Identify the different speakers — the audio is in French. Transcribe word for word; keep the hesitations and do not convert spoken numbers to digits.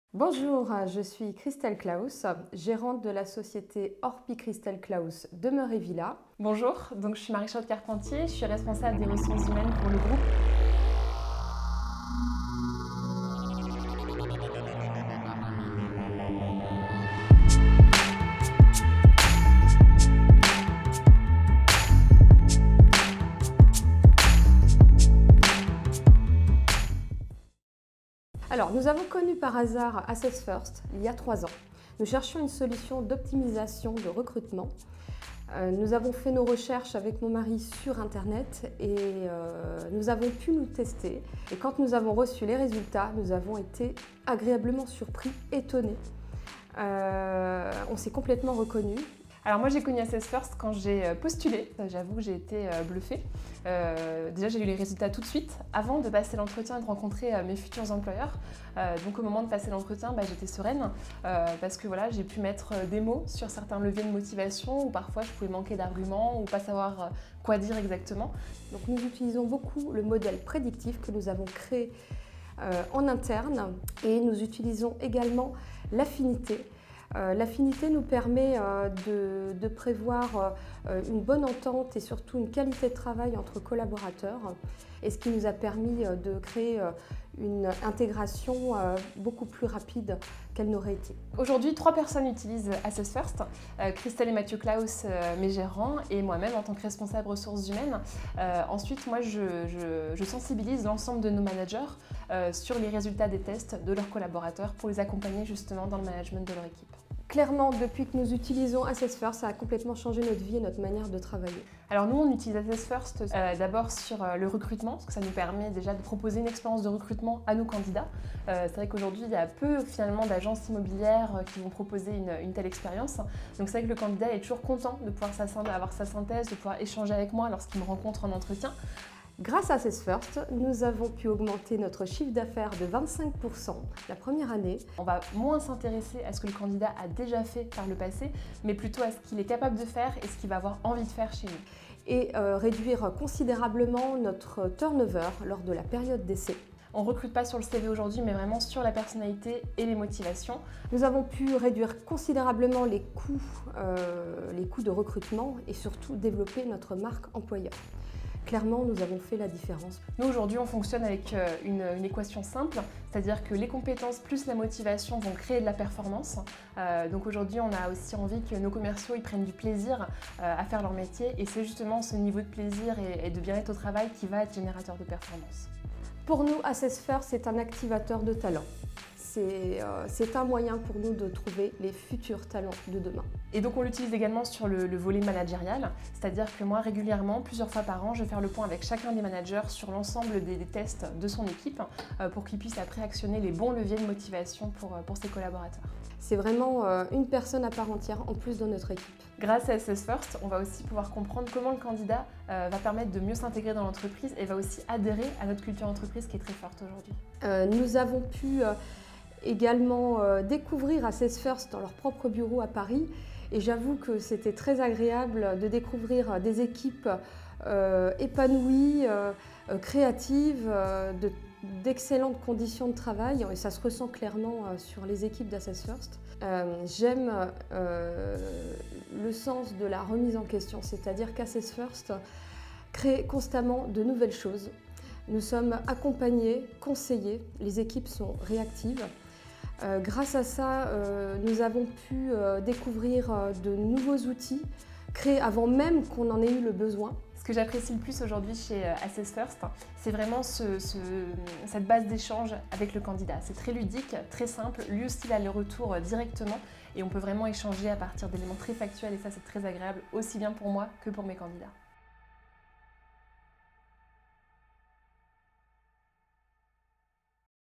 Speaker 1: Bonjour, je suis Christelle Klaus, gérante de la société Orpi Christelle Klaus Demeure et Villa.
Speaker 2: Bonjour, donc je suis Marie-Charlotte Carpentier, je suis responsable des ressources humaines pour le groupe.
Speaker 1: Alors, nous avons connu par hasard Assess First il y a trois ans. Nous cherchions une solution d'optimisation de recrutement. Euh, nous avons fait nos recherches avec mon mari sur Internet et euh, nous avons pu nous tester. Et quand nous avons reçu les résultats, nous avons été agréablement surpris, étonnés. Euh, on s'est complètement reconnus.
Speaker 2: Alors moi j'ai connu Assess First quand j'ai postulé, j'avoue que j'ai été bluffée. Euh, déjà j'ai eu les résultats tout de suite, avant de passer l'entretien et de rencontrer mes futurs employeurs. Euh, donc au moment de passer l'entretien, bah, j'étais sereine euh, parce que voilà, j'ai pu mettre des mots sur certains leviers de motivation où parfois je pouvais manquer d'arguments ou pas savoir quoi dire exactement.
Speaker 1: Donc nous utilisons beaucoup le modèle prédictif que nous avons créé euh, en interne et nous utilisons également l'affinité. Euh, L'affinité nous permet euh, de, de prévoir euh, une bonne entente et surtout une qualité de travail entre collaborateurs, et ce qui nous a permis euh, de créer euh, une intégration euh, beaucoup plus rapide qu'elle n'aurait été.
Speaker 2: Aujourd'hui, trois personnes utilisent Assess First, euh, Christelle et Mathieu Klaus, euh, mes gérants, et moi-même en tant que responsable ressources humaines. Euh, ensuite, moi, je, je, je sensibilise l'ensemble de nos managers euh, sur les résultats des tests de leurs collaborateurs pour les accompagner justement dans le management de leur équipe.
Speaker 1: Clairement, depuis que nous utilisons Assess First, ça a complètement changé notre vie et notre manière de travailler.
Speaker 2: Alors nous, on utilise Assess First euh, d'abord sur euh, le recrutement, parce que ça nous permet déjà de proposer une expérience de recrutement à nos candidats. Euh, c'est vrai qu'aujourd'hui, il y a peu finalement d'agences immobilières euh, qui vont proposer une, une telle expérience. Donc c'est vrai que le candidat est toujours content de pouvoir avoir sa synthèse, de pouvoir échanger avec moi lorsqu'il me rencontre en entretien.
Speaker 1: Grâce à Assess First, nous avons pu augmenter notre chiffre d'affaires de vingt-cinq pour cent la première année.
Speaker 2: On va moins s'intéresser à ce que le candidat a déjà fait par le passé, mais plutôt à ce qu'il est capable de faire et ce qu'il va avoir envie de faire chez nous.
Speaker 1: Et euh, réduire considérablement notre turnover lors de la période d'essai.
Speaker 2: On ne recrute pas sur le C V aujourd'hui, mais vraiment sur la personnalité et les motivations.
Speaker 1: Nous avons pu réduire considérablement les coûts, euh, les coûts de recrutement et surtout développer notre marque employeur. Clairement, nous avons fait la différence.
Speaker 2: Nous, aujourd'hui, on fonctionne avec une, une équation simple, c'est-à-dire que les compétences plus la motivation vont créer de la performance. Euh, donc aujourd'hui, on a aussi envie que nos commerciaux ils prennent du plaisir euh, à faire leur métier, et c'est justement ce niveau de plaisir et, et de bien-être au travail qui va être générateur de performance.
Speaker 1: Pour nous, Assess First, c'est un activateur de talent. C'est euh, un moyen pour nous de trouver les futurs talents de demain.
Speaker 2: Et donc on l'utilise également sur le, le volet managérial, c'est-à-dire que moi régulièrement, plusieurs fois par an, je vais faire le point avec chacun des managers sur l'ensemble des, des tests de son équipe euh, pour qu'il puisse après actionner les bons leviers de motivation pour, pour ses collaborateurs.
Speaker 1: C'est vraiment euh, une personne à part entière en plus dans notre équipe.
Speaker 2: Grâce à Assess First, on va aussi pouvoir comprendre comment le candidat euh, va permettre de mieux s'intégrer dans l'entreprise et va aussi adhérer à notre culture d'entreprise qui est très forte aujourd'hui.
Speaker 1: Euh, nous avons pu euh, également euh, découvrir Assess First dans leur propre bureau à Paris, et j'avoue que c'était très agréable de découvrir des équipes euh, épanouies, euh, créatives, euh, de d'excellentes conditions de travail, et ça se ressent clairement sur les équipes d'Assess First. Euh, J'aime euh, le sens de la remise en question, c'est-à-dire qu'Assess First crée constamment de nouvelles choses. Nous sommes accompagnés, conseillés, les équipes sont réactives. Euh, grâce à ça, euh, nous avons pu euh, découvrir euh, de nouveaux outils, créés avant même qu'on en ait eu le besoin.
Speaker 2: Ce que j'apprécie le plus aujourd'hui chez Assess First, c'est vraiment ce, ce, cette base d'échange avec le candidat. C'est très ludique, très simple, lui aussi il a le retour directement et on peut vraiment échanger à partir d'éléments très factuels, et ça c'est très agréable aussi bien pour moi que pour mes candidats.